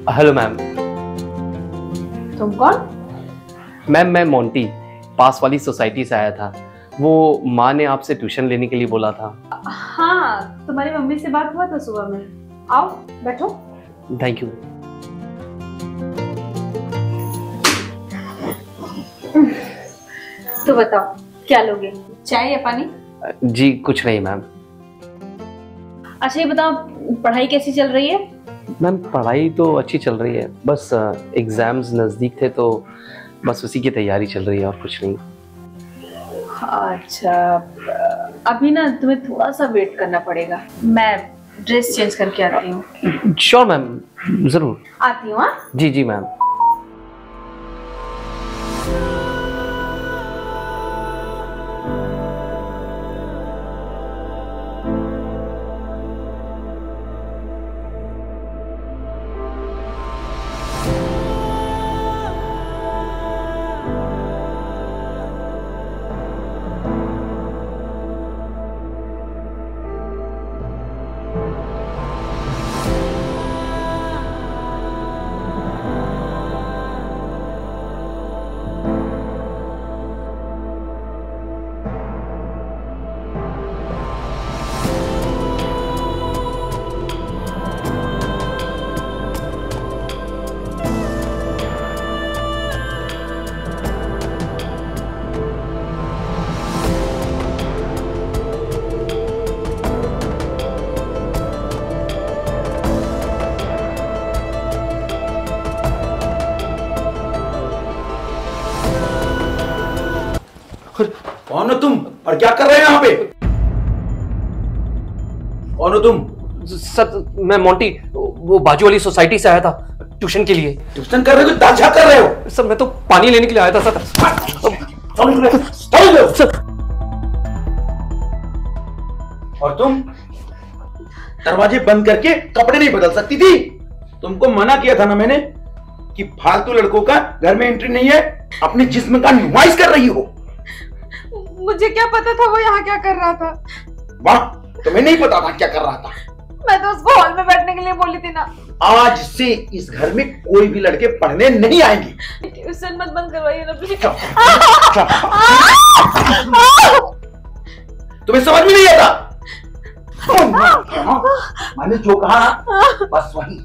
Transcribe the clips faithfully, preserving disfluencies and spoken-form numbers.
Hello ma'am. तुम कौन? Ma'am मैं मोंटी, पास वाली सोसाइटी से आया था। वो माँ ने आपसे ट्यूशन लेने के लिए बोला था। हाँ, तुम्हारी मम्मी से बात हुआ था सुबह में। आओ बैठो। Thank you. तो बताओ क्या लोगे, चाय या पानी? जी कुछ नहीं मैम। अच्छा ये बताओ, पढ़ाई कैसी चल रही है? मैम पढ़ाई तो अच्छी चल रही है, बस एग्जाम्स नज़दीक थे तो बस उसी की तैयारी चल रही है और कुछ नहीं। अच्छा, अभी ना तुम्हें थोड़ा सा वेट करना पड़ेगा, मैं ड्रेस चेंज करके आती हूँ। श्योर मैम, जरूर आती हूँ। हाँ जी जी मैम। कौन हो तुम और क्या कर रहे हो यहाँ पे? कौन हो तुम? सर मैं मोंटी, वो बाजू वाली सोसाइटी से आया था ट्यूशन के लिए। ट्यूशन कर रहे हो? दाल झाँक कर रहे हो? सर मैं तो पानी लेने के लिए आया था सर। सर और तुम दरवाजे बंद करके कपड़े नहीं बदल सकती थी? तुमको मना किया था ना मैंने कि फालतू लड़कों का घर में एंट्री नहीं है। अपने जिस्म का नुमाइश कर रही हो। मुझे क्या पता था वो यहाँ क्या कर रहा था। वाह, तुम्हें नहीं पता था क्या कर रहा था? मैं तो उसको हॉल में बैठने के लिए बोली थी ना। आज से इस घर में कोई भी लड़के पढ़ने नहीं आएंगे। ट्यूशन मत बंद करवाइए ना प्लीज। तुम्हें समझ में नहीं आता? मैंने जो कहा बस वही।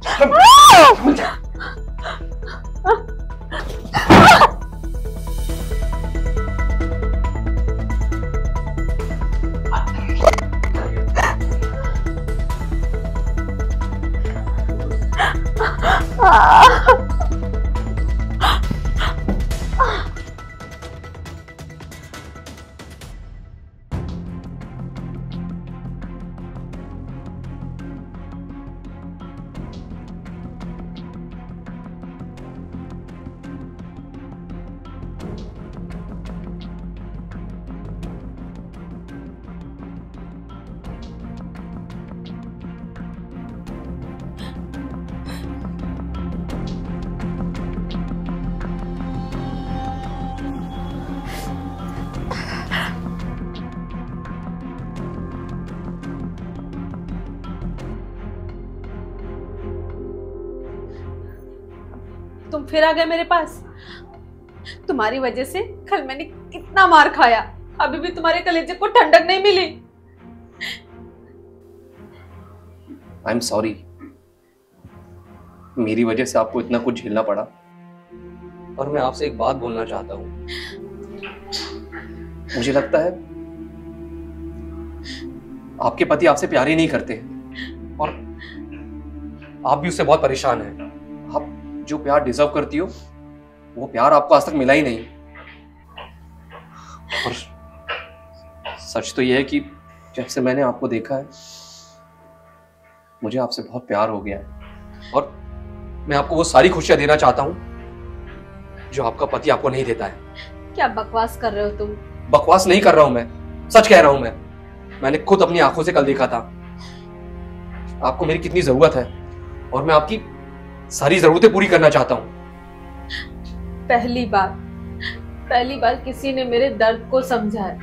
तुम फिर आ गए मेरे पास। तुम्हारी वजह से कल मैंने कितना मार खाया, अभी भी तुम्हारे कलेजे को ठंडक नहीं मिली। आई एम सॉरी, मेरी वजह से आपको इतना कुछ झेलना पड़ा। और मैं आपसे एक बात बोलना चाहता हूं। मुझे लगता है आपके पति आपसे प्यार ही नहीं करते हैं और आप भी उससे बहुत परेशान हैं। आप जो प्यार डिजर्व करती हो वो प्यार आपको आज तक मिला ही नहीं। और सच तो यह है कि जब से मैंने आपको देखा है मुझे आपसे बहुत प्यार हो गया है और मैं आपको वो सारी खुशियां देना चाहता हूं जो आपका पति आपको नहीं देता है। क्या बकवास कर रहे हो तुम? बकवास नहीं कर रहा हूं मैं, सच कह रहा हूं मैं। मैंने खुद अपनी आंखों से कल देखा था आपको मेरी कितनी जरूरत है और मैं आपकी सारी जरूरतें पूरी करना चाहता हूं। पहली बार पहली बार किसी ने मेरे दर्द को समझा है।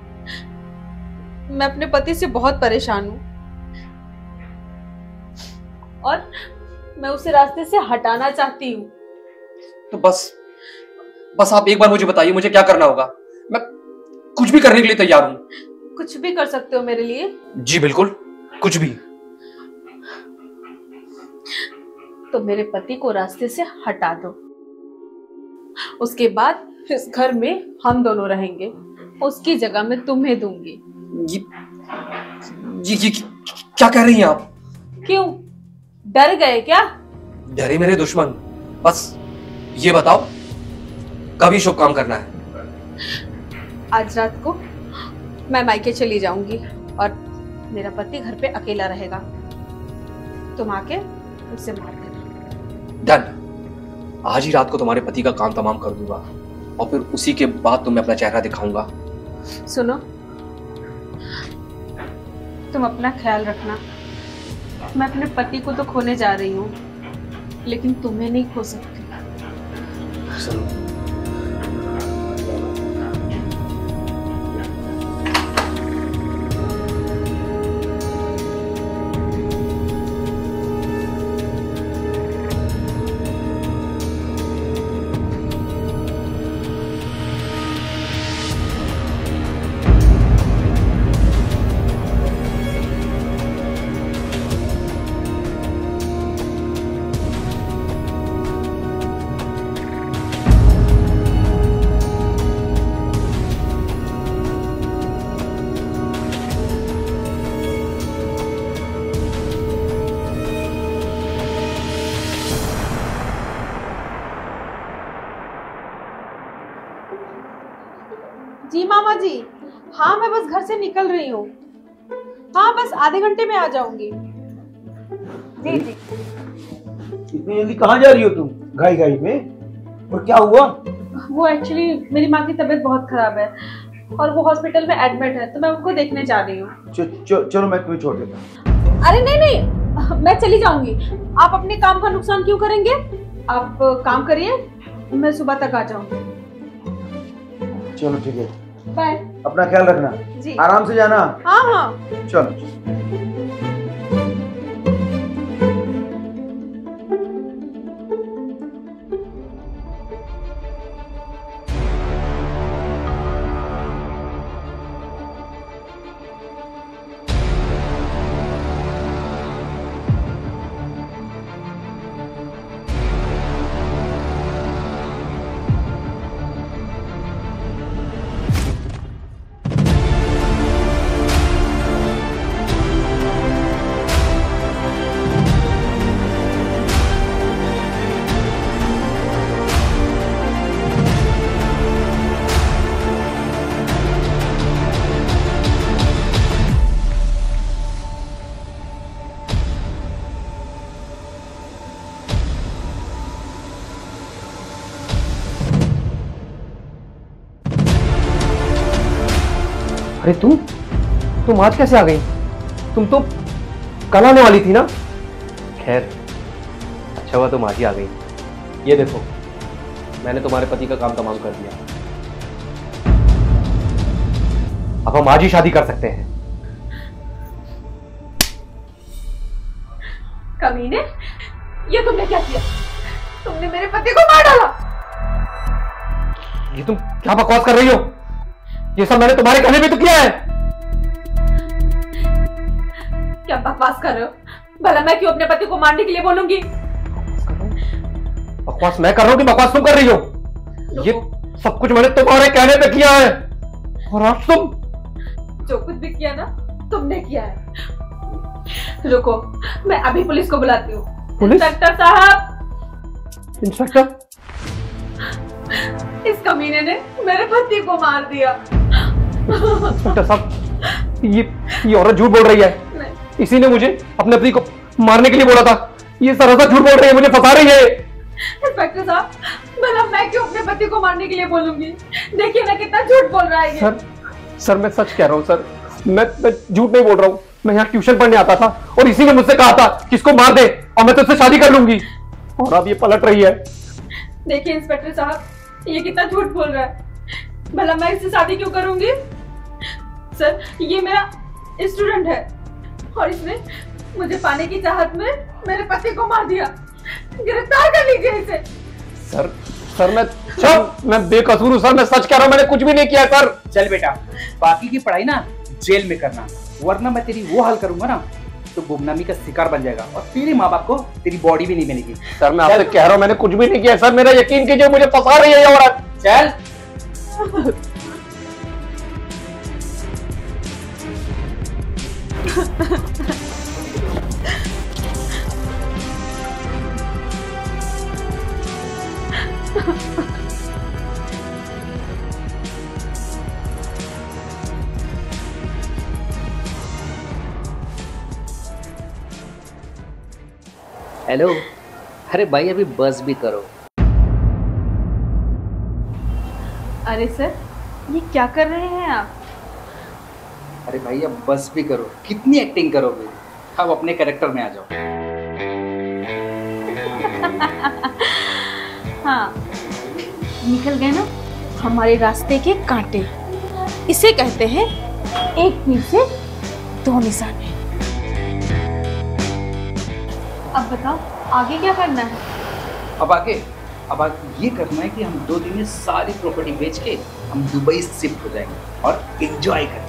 मैं अपने पति से बहुत परेशान हूं और मैं उसे रास्ते से हटाना चाहती हूँ। तो बस बस आप एक बार मुझे बताइए मुझे क्या करना होगा। मैं कुछ भी करने के लिए तैयार हूं। कुछ भी कर सकते हो मेरे लिए? जी बिल्कुल, कुछ भी। तो मेरे पति को रास्ते से हटा दो, उसके बाद इस घर में हम दोनों रहेंगे, उसकी जगह मैं तुम्हें दूंगी। ये, ये, ये क्या कह रही हैं आप? क्यों, डर गए क्या? डरे मेरे दुश्मन। बस ये बताओ कभी शुभ काम करना है? आज रात को मैं मायके चली जाऊंगी और मेरा पति घर पे अकेला रहेगा। तुम आके उसे मार देना। डन। आज ही रात को तुम्हारे पति का काम तमाम कर दूंगा और फिर उसी के बाद तुम्हें अपना चेहरा दिखाऊंगा। सुनो, तुम अपना ख्याल रखना। मैं अपने पति को तो खोने जा रही हूँ, लेकिन तुम्हें नहीं खो सकती। सुनो, जी मामा जी, हाँ मैं बस घर से निकल रही हूँ। हाँ बस आधे घंटे में आ जाऊंगी। जी जी। इतनी जल्दी कहाँ जा रही हो तुम, घाई घाई में? और क्या हुआ? वो एक्चुअली मेरी माँ की तबीयत बहुत खराब है और वो हॉस्पिटल में एडमिट है, तो मैं उनको देखने जा रही हूँ। चलो मैं तुम्हें छोड़ देता हूँ। अरे नहीं नहीं, मैं चली जाऊंगी। आप अपने काम का नुकसान क्यों करेंगे? आप काम करिए, मैं सुबह तक आ जाऊंगी। चलो ठीक है, बाय। अपना ख्याल रखना जी। आराम से जाना। हाँ हाँ चलो। अरे तुम तुम आज कैसे आ गई? तुम तो कल आने वाली थी ना। खैर अच्छा हुआ तुम आज ही आ गई। ये देखो मैंने तुम्हारे पति का काम तमाम कर दिया। अब हम आज ही शादी कर सकते हैं। कमीने, ये तुमने क्या किया? तुमने मेरे पति को मार डाला। ये तुम क्या बकवास कर रही हो? ये सब मैंने तुम्हारे कहने पे तो किया है। क्या बकवास कर रहे हो? भला मैं क्यों अपने पति को मारने के लिए बोलूंगी? बकवास मैं कर रहा हूँ कि बकवास तुम कर रही हो? ये सब कुछ मैंने तुम्हारे कहने पे किया है और आज तुम जो कुछ भी किया ना तुमने किया है। रुको, मैं अभी पुलिस को बुलाती हूँ। पुलिस? इंस्पेक्टर साहब। इंस्पेक्टर? इस कमीने ने मेरे पति को मार दिया। इंस्पेक्टर साहब, ये ये औरत झूठ बोल रही है। इसी ने मुझे अपने पति को मारने के लिए बोला था। ये सरासर झूठ बोल रही है, मुझे फंसा रही है। इंस्पेक्टर साहब, भला मैं क्यों अपने पति को मारने के लिए बोलूंगी? देखिए ना कितना झूठ बोल रहा है ये। सर सर मैं सच कह रहा हूँ सर, मैं मैं झूठ नहीं बोल रहा हूँ। मैं यहाँ ट्यूशन पढ़ने आता था और इसी ने मुझसे कहा था कि इसको मार दे और मैं तुझसे शादी कर लूंगी, और अब ये पलट रही है। देखिए इंस्पेक्टर साहब, ये कितना झूठ बोल रहा है। भला मैं इससे शादी क्यों करूंगी? सर ये मेरा स्टूडेंट है और इसने मुझे पाने की चाहत में मेरे पति को मार दिया। गिरफ्तार कर लीजिए इसे। सर सर मैं सर मैं बेकसूर हूँ सर, मैं सच कह रहा हूँ, मैंने कुछ भी नहीं किया सर। चल बेटा, बाकी की पढ़ाई ना जेल में करना, वरना मैं तेरी वो हाल करूंगा ना तो गुमनामी का शिकार बन जाएगा और तेरे माँ बाप को तेरी बॉडी भी नहीं मिलेगी। सर मैं आपसे कह रहा हूँ मैंने कुछ भी नहीं किया सर, मेरा यकीन कीजिए, मुझे फंसा रही है ये औरत। चल हेलो, अरे भाई अभी बस भी करो। अरे सर, ये क्या कर रहे हैं आप? अरे भाई अब बस भी करो, कितनी एक्टिंग करोगे, अब अपने कैरेक्टर में आ जाओ। हाँ, निकल गए ना हमारे रास्ते के कांटे। इसे कहते हैं एक तीर से दो निशाने। अब बताओ आगे क्या करना है? अब आगे अब आगे ये करना है कि हम दो दिन में सारी प्रॉपर्टी बेच के हम दुबई शिफ्ट हो जाएंगे और एंजॉय करेंगे।